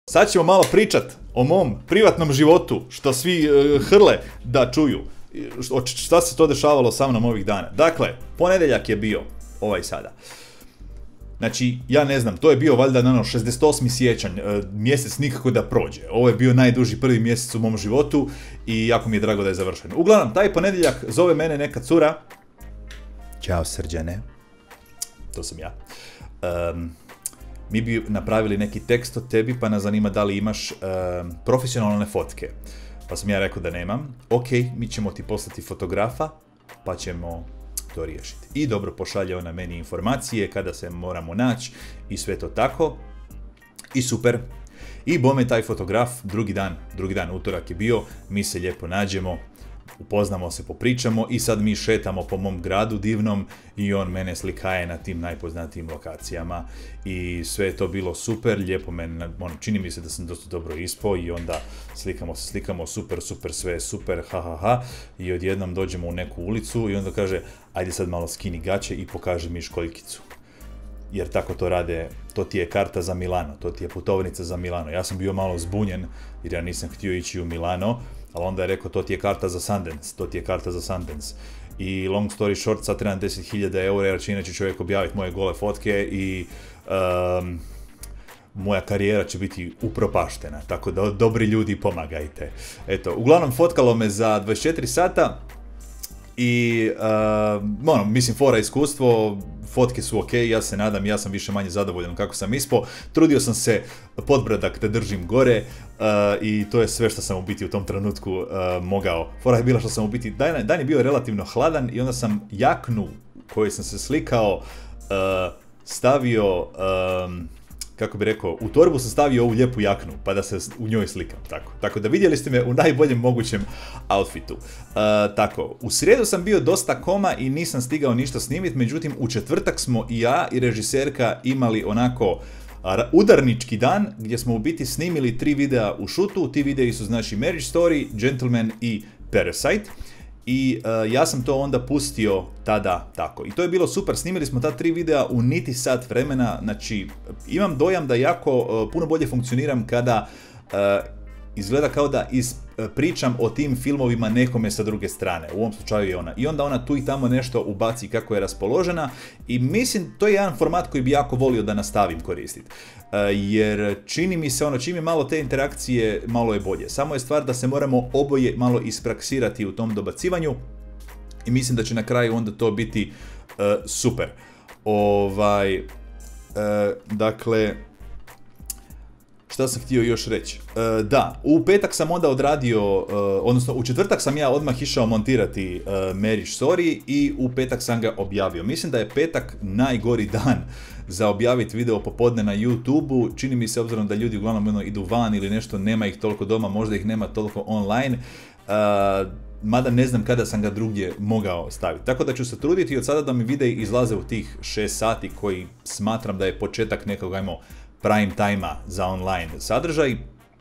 sad ćemo malo pričat o mom privatnom životu, što svi hrle da čuju. Šta se to dešavalo sa mnom ovih dana. Dakle, ponedjeljak je bio, ovaj sada. Znači, ja ne znam, to je bio valjda 68. siječanj, mjesec nikako da prođe. Ovo je bio najduži prvi mjesec u mom životu i jako mi je drago da je završen. Uglavnom, taj ponedjeljak zove mene neka cura. Ćao Srđane. To sam ja. Mi bi napravili neki tekst o tebi, pa nas zanima da li imaš profesionalne fotke. Pa sam ja rekao da nemam. Ok, mi ćemo ti poslati fotografa, pa ćemo to riješiti. I dobro, pošalje ona meni informacije kada se moramo naći i sve to tako. I super. I bome taj fotograf, drugi dan, utorak je bio, mi se lijepo nađemo, upoznamo se, popričamo i sad mi šetamo po mom gradu divnom i on mene slikaje na tim najpoznatijim lokacijama i sve je to bilo super, lijepo mene, čini mi se da sam dosta dobro ispao i onda slikamo, super, sve je super, i odjednom dođemo u neku ulicu i onda kaže, ajde sad malo skini gaće i pokaži mi školjkicu. Jer tako to rade, to ti je karta za Milano, to ti je putovnica za Milano. Ja sam bio malo zbunjen jer ja nisam htio ići u Milano, ali onda je rekao to ti je karta za Sundance, I long story short, sad trebam 10.000 eura jer će inače čovjek objaviti moje gole fotke i moja karijera će biti upropaštena, tako da dobri ljudi pomagajte. Eto, uglavnom fotkalo me za 24 sata i mislim fora iskustvo, fotke su ok, ja se nadam, ja sam više manje zadovoljan kako sam ispao. Trudio sam se podbradak da držim gore i to je sve što sam u biti u tom trenutku mogao. Fora je bila što sam u biti, dan je bio relativno hladan i onda sam jaknu koju sam se slikao stavio, kako bi rekao, u torbu sam stavio ovu lijepu jaknu, pa da se u njoj slikam, tako da vidjeli ste me u najboljem mogućem outfitu. Tako, u srijedu sam bio dosta koma i nisam stigao ništa snimiti, međutim u četvrtak smo i ja i režiserka imali onako udarnički dan, gdje smo u biti snimili 3 videa u šutu. Ti videi su znači Marriage Story, Gentleman i Parasite. I ja sam to onda pustio tada tako. I to je bilo super, snimili smo ta 3 videa u niti sat vremena, znači imam dojam da jako puno bolje funkcioniram kada izgleda kao da pričam o tim filmovima nekome sa druge strane, u ovom slučaju je ona. I onda ona tu i tamo nešto ubaci kako je raspoložena i mislim to je jedan format koji bi jako volio da nastavim koristiti. Jer čini mi se čim je malo te interakcije, malo je bolje. Samo je stvar da se moramo oboje malo ispraksirati u tom dobacivanju i mislim da će na kraju onda to biti super. Dakle, šta sam htio još reći? Da, u petak sam onda odradio, odnosno u četvrtak sam ja odmah išao montirati Marriage Story i u petak sam ga objavio. Mislim da je petak najgori dan za objaviti video popodne na YouTube-u. Čini mi se, obzirom da ljudi uglavnom idu van ili nešto, nema ih toliko doma, možda ih nema toliko online. Mada ne znam kada sam ga drugdje mogao staviti. Tako da ću se truditi od sada da mi videi izlaze u tih 6 sati koji smatram da je početak nekog, prime time-a za online sadržaj.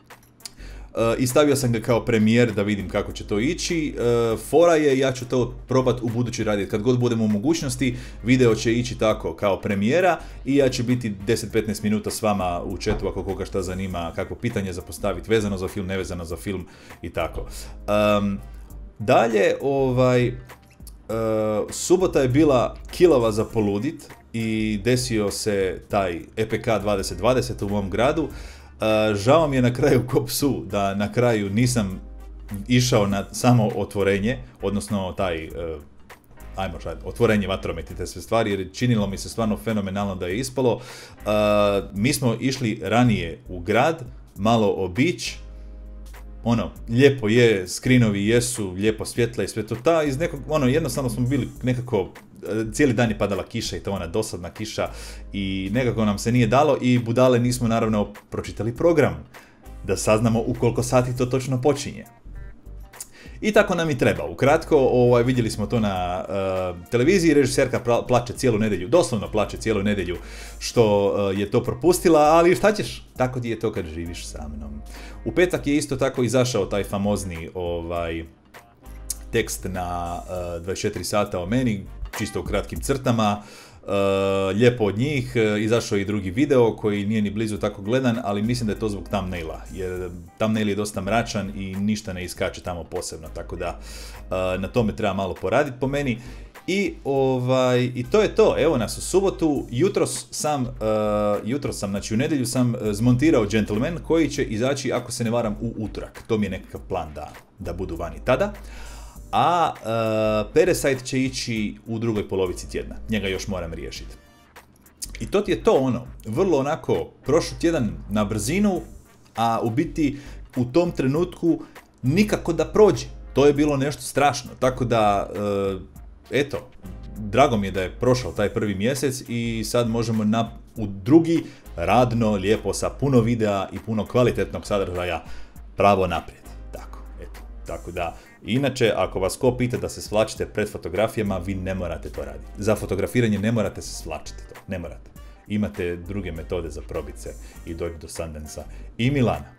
I stavio sam ga kao premijer da vidim kako će to ići. Fora je, ja ću to probati u budući raditi. Kad god budemo u mogućnosti, video će ići tako kao premijera i ja ću biti 10-15 minuta s vama u chatu ako koga šta zanima, kakvo pitanje za postaviti vezano za film, nevezano za film i tako. Dalje, subota je bila kilava za poludit i desio se taj EPK 2020 u mom gradu. Žao mi je na kraju ko psu da na kraju nisam išao na samo otvorenje, odnosno taj otvorenje vatrometa i te sve stvari, jer činilo mi se stvarno fenomenalno da je ispalo. Mi smo išli ranije u grad, malo obići, lijepo je, skrinovi jesu, lijepo svjetla i sve to iz nekog, jednostavno smo bili nekako, cijeli dan je padala kiša i to ona dosadna kiša i nekako nam se nije dalo i budale nismo naravno pročitali program da saznamo u koliko sati to točno počinje. I tako nam i treba. Ukratko, vidjeli smo to na televiziji, režiserka plače cijelu nedjelju, doslovno plače cijelu nedjelju što je to propustila, ali šta ćeš? Tako ti je to kad živiš sa mnom. U petak je isto tako izašao taj famozni tekst na 24 sata o meni, čisto u kratkim crtama. lijepo od njih, izašao je i drugi video koji nije ni blizu tako gledan, ali mislim da je to zbog thumbnaila, jer thumbnail je dosta mračan i ništa ne iskače tamo posebno, tako da na tome treba malo poraditi po meni. I to je to, evo nas u subotu, jutros sam, znači u nedjelju sam zmontirao Gentleman koji će izaći, ako se ne varam, u utorak. To mi je nekakav plan da budu vani tada. A Parasite će ići u drugoj polovici tjedna, njega još moram riješiti. I to ti je to ono, vrlo onako prošli tjedan na brzinu, a u biti u tom trenutku nikako da prođe. To je bilo nešto strašno, tako da, eto, drago mi je da je prošao taj prvi mjesec i sad možemo u drugi radno, lijepo, sa puno videa i puno kvalitetnog sadržaja pravo naprijed. Tako da, inače, ako vas ko pita da se svlačite pred fotografijama, vi ne morate to raditi. Za fotografiranje ne morate se svlačiti to, ne morate. Imate druge metode za probit se i doći do Sundance-a i Milana.